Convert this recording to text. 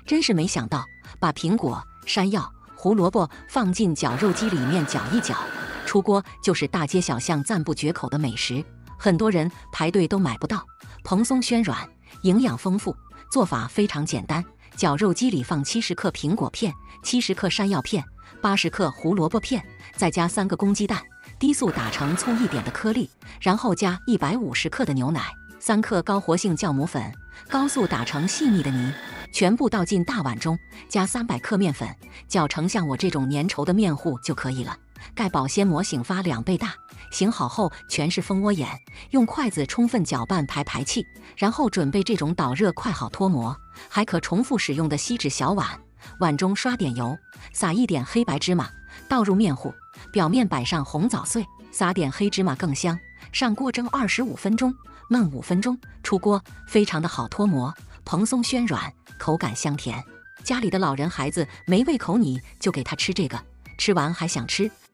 真是没想到，把苹果、山药、胡萝卜放进绞肉机里面搅一搅，出锅就是大街小巷赞不绝口的美食，很多人排队都买不到。蓬松暄软，营养丰富，做法非常简单。绞肉机里放70克苹果片、70克山药片、80克胡萝卜片，再加3个公鸡蛋，低速打成粗一点的颗粒，然后加150克的牛奶、3克高活性酵母粉，高速打成细密的泥，全部倒进大碗中，加300克面粉，搅成像我这种粘稠的面糊就可以了。盖保鲜膜醒发2倍大，醒好后全是蜂窝眼，用筷子充分搅拌排气，然后准备这种导热快好脱模，还可重复使用的锡纸小碗，碗中刷点油，撒一点黑白芝麻，倒入面糊，表面摆上红枣碎，撒点黑芝麻更香。上锅蒸25分钟，焖5分钟，出锅，非常的好脱模，蓬松暄软，口感香甜。家里的老人孩子没胃口，你就给他吃这个，吃完还想吃，